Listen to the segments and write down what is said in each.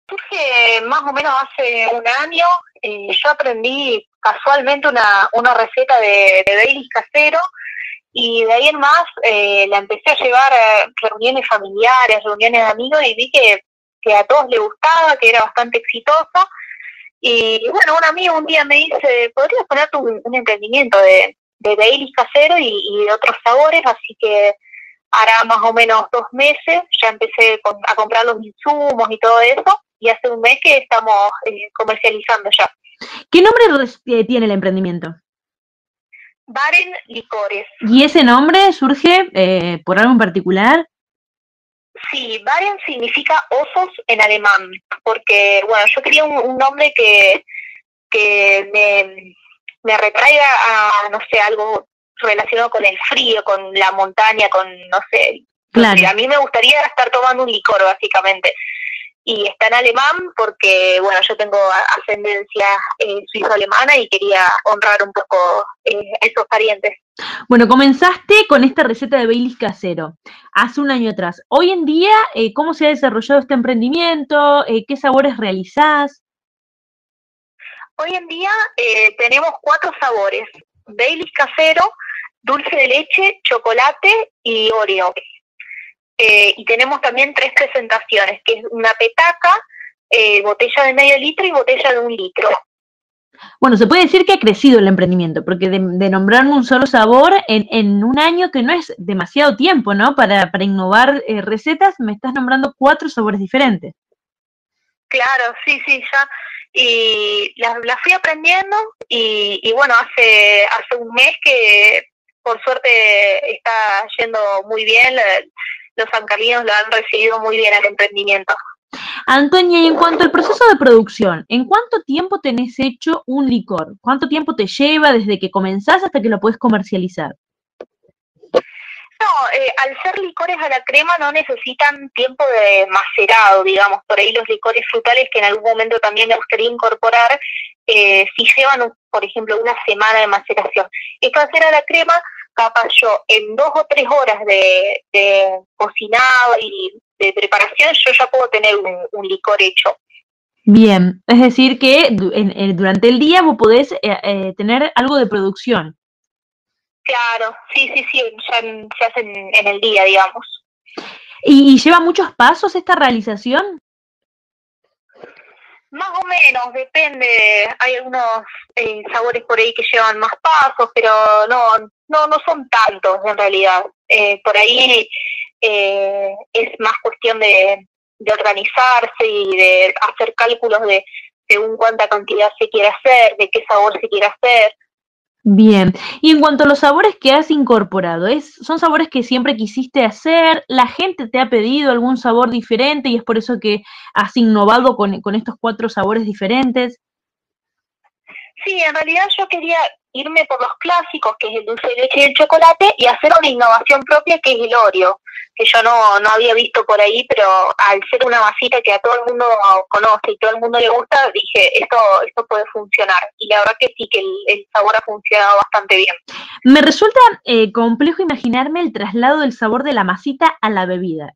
Surge más o menos hace un año. Yo aprendí casualmente una receta de Baileys casero y de ahí en más la empecé a llevar a reuniones familiares, reuniones de amigos y vi que a todos les gustaba, que era bastante exitosa. Y bueno, un amigo un día me dice, ¿podrías ponerte un emprendimiento de Baileys casero y de otros sabores? Así que hará más o menos 2 meses, ya empecé a comprar los insumos y todo eso, y hace un mes que estamos comercializando ya. ¿Qué nombre tiene el emprendimiento? Baren Licores. ¿Y ese nombre surge por algo en particular? Sí, Baren significa osos en alemán, porque, bueno, yo quería un nombre que me retraiga a, no sé, algo relacionado con el frío, con la montaña, con, no sé, Claro. a mí me gustaría estar tomando un licor, básicamente. Y está en alemán porque, bueno, yo tengo ascendencia suizo-alemana y quería honrar un poco a esos parientes. Bueno, comenzaste con esta receta de Baileys casero hace un año atrás. Hoy en día, ¿cómo se ha desarrollado este emprendimiento? ¿Qué sabores realizás? Hoy en día tenemos 4 sabores: Baileys casero, dulce de leche, chocolate y Oreo. Y tenemos también 3 presentaciones, que es una petaca, botella de medio litro y botella de 1 litro. Bueno, se puede decir que ha crecido el emprendimiento, porque de nombrarme un solo sabor en un año que no es demasiado tiempo, ¿no? Para innovar recetas, me estás nombrando 4 sabores diferentes. Claro, sí, ya. Y la fui aprendiendo y bueno, hace un mes que por suerte está yendo muy bien. Los sancarlinos lo han recibido muy bien al emprendimiento. Antonia, y en cuanto al proceso de producción, ¿en cuánto tiempo tenés hecho un licor? ¿Cuánto tiempo te lleva desde que comenzás hasta que lo puedes comercializar? No, al ser licores a la crema no necesitan tiempo de macerado, digamos. Por ahí los licores frutales que en algún momento también me gustaría incorporar, si llevan, por ejemplo, una semana de maceración. Esto hacer a la crema, capaz yo en 2 o 3 horas de cocinado y de preparación, yo ya puedo tener un licor hecho. Bien, es decir que durante el día vos podés tener algo de producción. Claro, sí, ya se hace en el día, digamos. ¿Y lleva muchos pasos esta realización? Más o menos, depende. Hay algunos sabores por ahí que llevan más pasos, pero no son tantos en realidad. Por ahí es más cuestión de organizarse y de hacer cálculos de según cuánta cantidad se quiere hacer, de qué sabor se quiere hacer. Bien, y en cuanto a los sabores que has incorporado, ¿son sabores que siempre quisiste hacer? ¿La gente te ha pedido algún sabor diferente y es por eso que has innovado con estos 4 sabores diferentes? Sí, en realidad yo quería irme por los clásicos, que es el dulce de leche y el chocolate, y hacer una innovación propia, que es el Oreo, que yo no había visto por ahí, pero al ser una masita que a todo el mundo conoce y todo el mundo le gusta, dije, esto puede funcionar. Y la verdad que sí, que el sabor ha funcionado bastante bien. Me resulta complejo imaginarme el traslado del sabor de la masita a la bebida.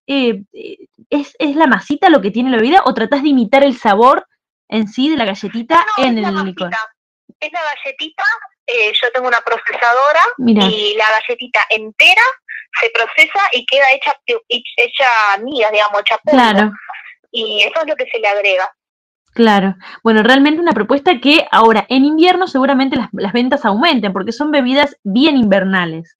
¿Es la masita lo que tiene la bebida o tratás de imitar el sabor en sí de la galletita en el licor? Es la galletita, yo tengo una procesadora. Mirá. Y la galletita entera se procesa y queda hecha migas, digamos, hecha polvo. Claro. Y eso es lo que se le agrega. Claro. Bueno, realmente una propuesta que ahora en invierno seguramente las ventas aumenten porque son bebidas bien invernales.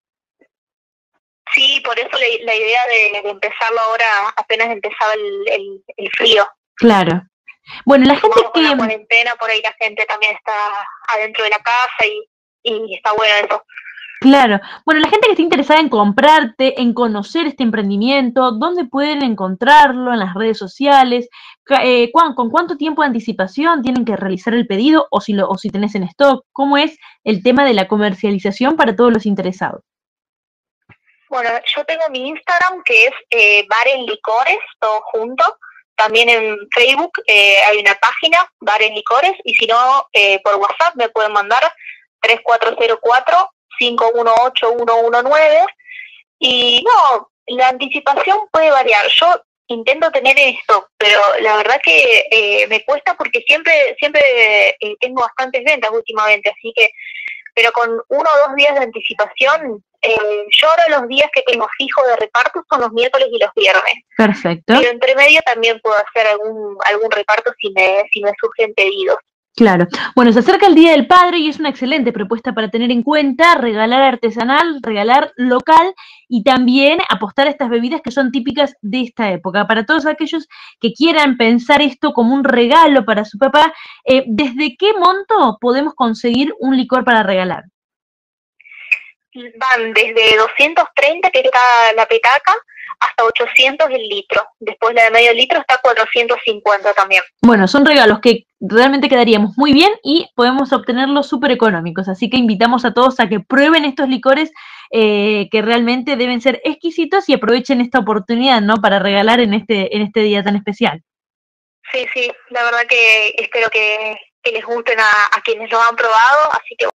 Sí, por eso la idea de empezarlo ahora, apenas empezaba el frío. Claro. Bueno, la gente con la cuarentena, por ahí la gente también está adentro de la casa y está bueno eso. Claro. Bueno, la gente que esté interesada en comprarte, en conocer este emprendimiento, ¿dónde pueden encontrarlo? ¿En las redes sociales? ¿Con cuánto tiempo de anticipación tienen que realizar el pedido o si tenés en stock? ¿Cómo es el tema de la comercialización para todos los interesados? Bueno, yo tengo mi Instagram, que es Baren Licores, todo junto. También en Facebook hay una página, Baren Licores, y si no, por WhatsApp me pueden mandar 3404-518-119. Y no, la anticipación puede variar. Yo intento tener esto, pero la verdad que me cuesta porque siempre tengo bastantes ventas últimamente, así que, pero con 1 o 2 días de anticipación, yo ahora los días que tengo fijo de reparto son los miércoles y los viernes. Perfecto. Pero entre medio también puedo hacer algún reparto si me surgen pedidos. Claro. Bueno, se acerca el Día del Padre y es una excelente propuesta para tener en cuenta, regalar artesanal, regalar local y también apostar a estas bebidas que son típicas de esta época. Para todos aquellos que quieran pensar esto como un regalo para su papá, ¿desde qué monto podemos conseguir un licor para regalar? Van desde 230, que está la petaca, hasta 800 el litro. Después la de medio litro está 450 también. Bueno, son regalos que realmente quedaríamos muy bien y podemos obtenerlos súper económicos. Así que invitamos a todos a que prueben estos licores que realmente deben ser exquisitos y aprovechen esta oportunidad, ¿no? Para regalar en este día tan especial. Sí, la verdad que espero que les gusten a quienes lo han probado, así que